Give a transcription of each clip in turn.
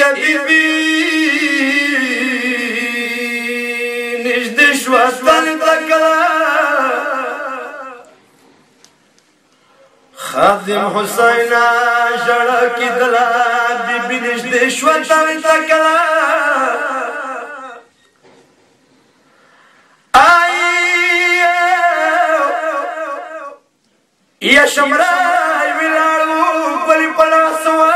بیبی نږدې شوه ستنې ته کله خادم حسین ژړه کېدله بیبي نږدې شوه ستنې ته کله یا شمرای ولاړو پلی پلاس وه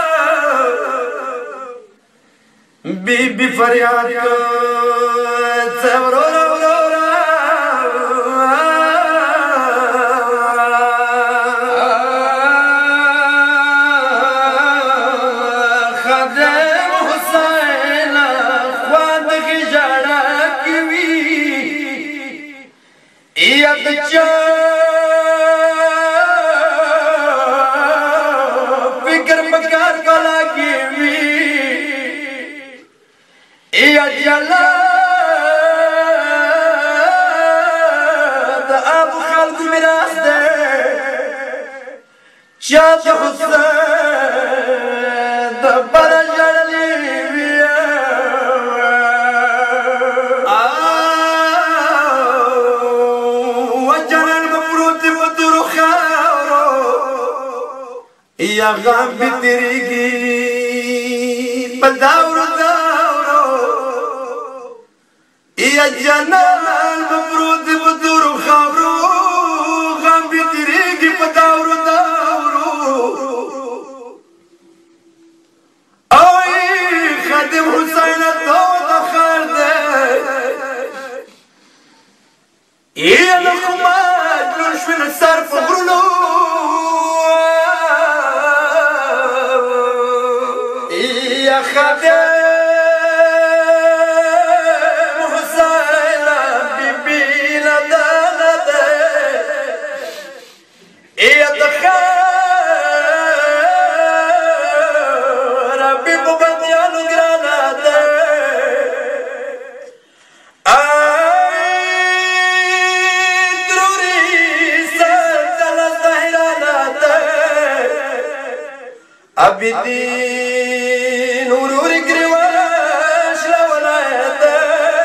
بیبي فریاد که څه وروره وروره خادم حسین خوا دغې ژړه کې وي یا د چا چا د حسین د بره ژړلې وي وجنن به پروت وي په تورو خاورو یا غم به تېرېږي په داورو داورو یا جنن به پروت وي په تورو خاورو غم به تېرېږي په داورو داورو خادم حسین تو دخل دے یہ لقمات نشوین صرف غرلو یا خادم حسین بیبی لدانا دے یا دخل ربی ببندیانو گرانا دے دروری سلطنہ زہرانا دے ابی دین اوروری گریواش لولا دے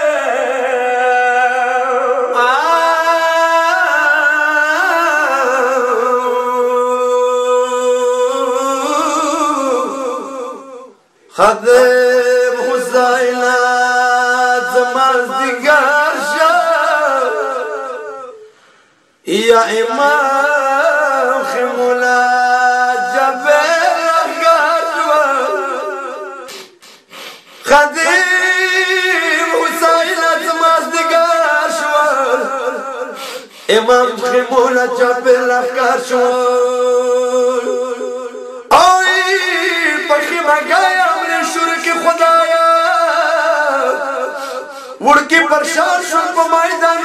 خادم حسین زمازدیگر شا یا امام خیمولا جبر گاشوا خادم حسین زمازدیگر شوا امام خیمولا جبر گاشوا اوی پخی مگایا خدایا وڑکی پرشان شد په میدان